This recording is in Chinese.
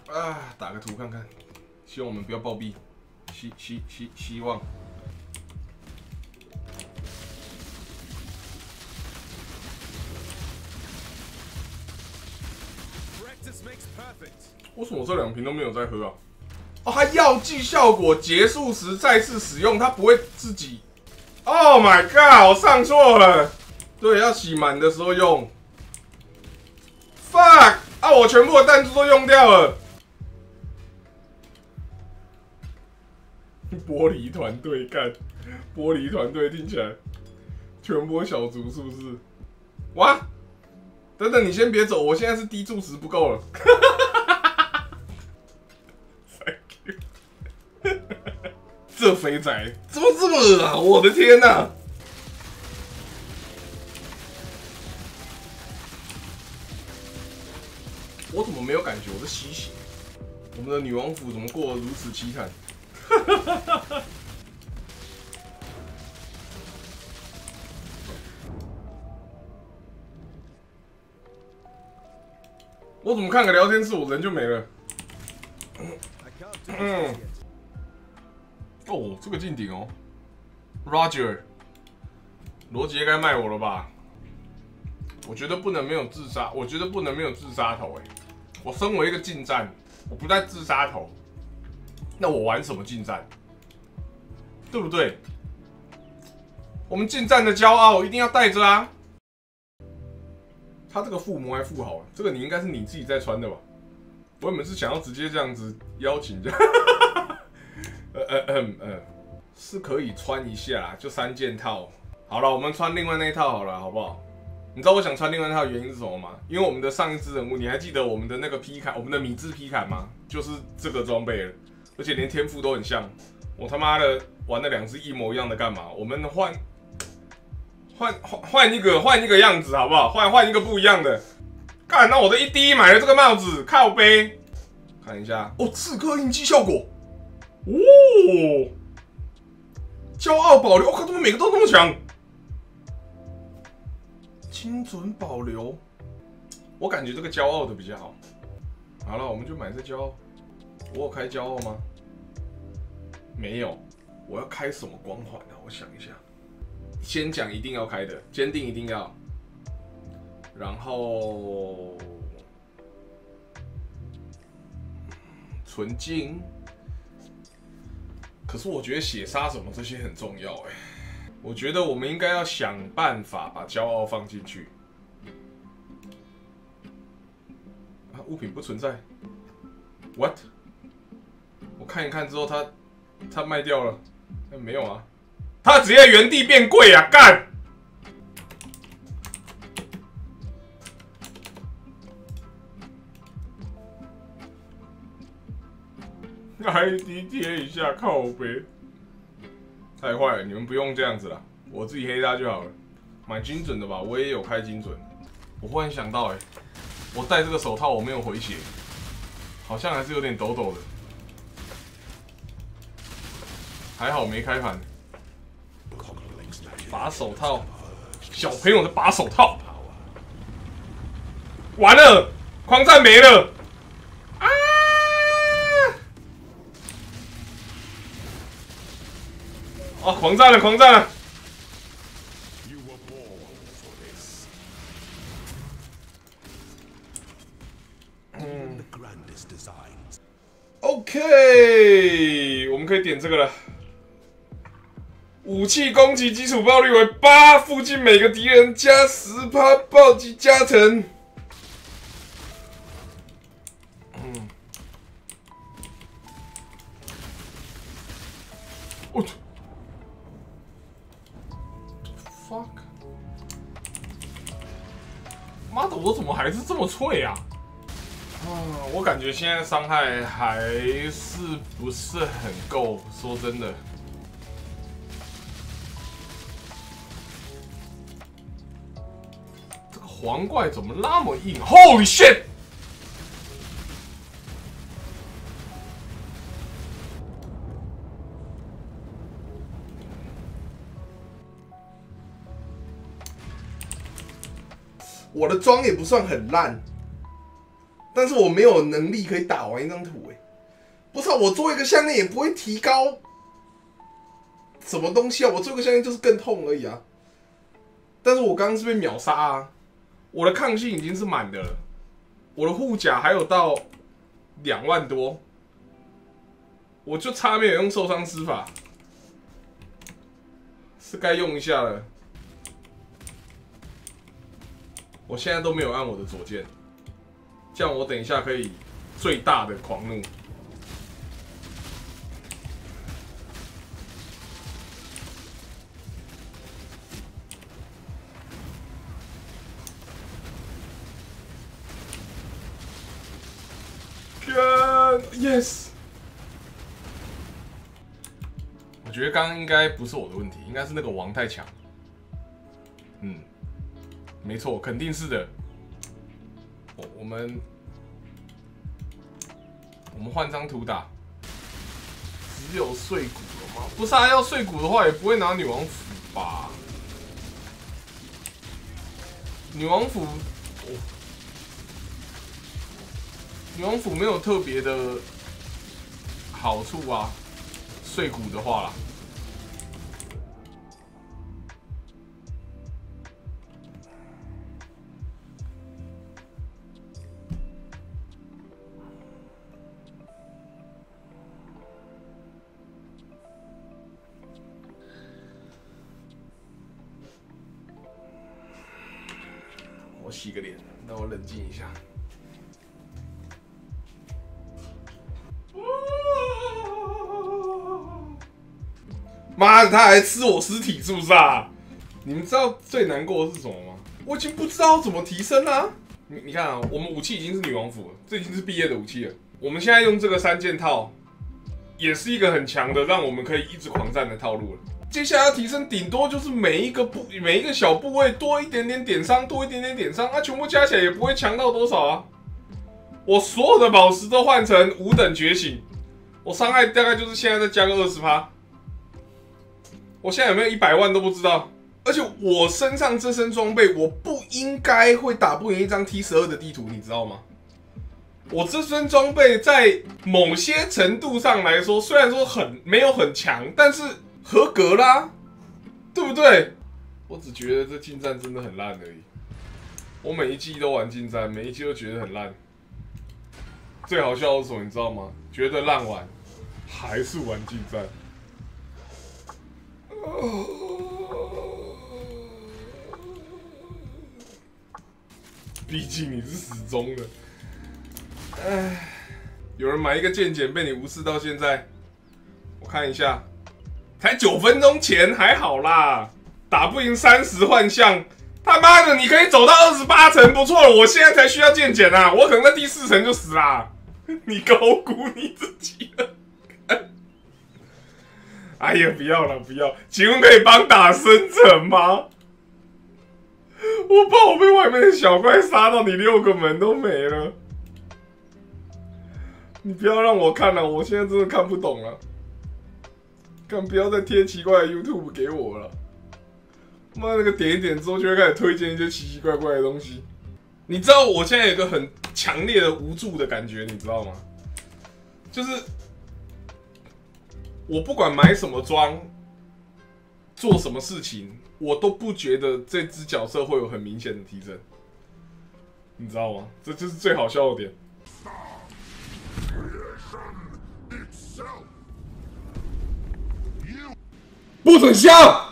啊，打个图看看，希望我们不要暴毙，希望。为什么这2瓶都没有在喝啊？哦，它药剂效果结束时再次使用，它不会自己。Oh my god！ 我上错了，对，要洗满的时候用。Fuck！ 啊，我全部的弹珠都用掉了。玻璃团队干，玻璃团队听起来全波小卒是不是？哇！等等，你先别走，我现在是低注值不够了。这肥仔怎么这么恶啊！我的天哪、啊！我怎么没有感觉我是吸血？我们的女王府怎么过得如此凄惨？我怎么看个聊天室，我人就没了？哦，这个进顶哦 ，Roger， 罗杰该卖我了吧？我觉得不能没有自杀，我觉得不能没有自杀头我身为一个近战，我不带自杀头，那我玩什么近战？对不对？我们近战的骄傲一定要带着啊！他这个附魔还附好了，这个你应该是你自己在穿的吧？我原本是想要直接这样子邀请这样。是可以穿一下啦，就3件套。好了，我们穿另外那一套好了，好不好？你知道我想穿另外那套的原因是什么吗？因为我们的上一支人物，你还记得我们的那个劈砍，我们的米字劈砍吗？就是这个装备了，而且连天赋都很像。我他妈的玩了2只一模一样的干嘛？我们换一个样子好不好？换一个不一样的。干，那我的第一买了这个帽子，靠背。看一下哦，刺客印记效果。哦，骄傲保留，我靠，怎么每个都那么强？精准保留，我感觉这个骄傲的比较好。好了，我们就买这骄傲。我有开骄傲吗？没有。我要开什么光环啊？我想一下。先讲一定要开的，坚定一定要。然后纯净。可是我觉得血杀什么这些很重要我觉得我们应该要想办法把骄傲放进去。啊，物品不存在 ？What？ 我看一看之后他卖掉了，没有啊？他直接原地变贵啊！干！ID 贴一下靠背，太坏了！你们不用这样子啦，我自己黑他就好了。买精准的吧，我也有开精准。我忽然想到，我戴这个手套我没有回血，好像还是有点抖抖的。还好没开盘。拔手套，小朋友的拔手套，完了，狂战没了。哦，狂战了，狂战了！OK， 我们可以点这个了。武器攻击基础爆率为8，附近每个敌人加10%暴击加成。我去 ，fuck！ 妈的，我怎么还是这么脆啊？我感觉现在伤害还是不是很够，说真的。这个黄怪怎么那么硬 ？Holy shit！ 我的装也不算很烂。 但是我没有能力可以打完一张图不是我做一个项链也不会提高什么东西啊，我做一个项链就是更痛而已啊。但是我刚刚是被秒杀啊，我的抗性已经是满的了，我的护甲还有到2万多，我就差没有用受伤施法，是该用一下了。我现在都没有按我的左键，这样我等一下可以最大的狂怒。Yes， 我觉得刚刚应该不是我的问题，应该是那个王太强。没错，肯定是的。我们换张图打，只有碎骨了吗？不是啊，要碎骨的话也不会拿女王斧吧？女王斧。女王斧没有特别的好处啊，碎骨的话啦。我洗个脸，让我冷静一下。妈的，他还吃我尸体是不是啊？你们知道最难过的是什么吗？我已经不知道怎么提升啦、啊。你看啊，我们武器已经是女王斧了，这已经是毕业的武器了。我们现在用这个3件套，也是一个很强的，让我们可以一直狂战的套路了。接下来要提升，顶多就是每一个小部位多一点点点伤，多一点点点伤，它全部加起来也不会强到多少啊。我所有的宝石都换成5等觉醒，我伤害大概就是现在再加个20%。我现在有没有100万都不知道，而且我身上这身装备，我不应该会打不赢一张 T12的地图，你知道吗？我这身装备在某些程度上来说，虽然说没有很强，但是合格啦，对不对？我只觉得这近战真的很烂而已。我每一季都玩近战，每一季都觉得很烂。最好笑的是什么，你知道吗？觉得烂玩，还是玩近战。毕竟你是死忠的。唉，有人买一个剑简被你无视到现在，我看一下，才9分钟前还好啦，打不赢30幻象，他妈的你可以走到28层，不错了。我现在才需要剑简啊，我可能在第4层就死啦。你高估你自己了。哎呀，不要了，不要！请问可以帮打生成吗？我怕我被外面的小怪杀到，你6个门都没了。你不要让我看了，我现在真的看不懂了。干，不要再贴奇怪的 YouTube 给我了。妈，那个点一点之后就会开始推荐一些奇奇怪怪的东西。你知道我现在有一个很强烈的无助的感觉，你知道吗？就是我不管买什么装，做什么事情，我都不觉得这只角色会有很明显的提升，你知道吗？这就是最好笑的点。不准笑！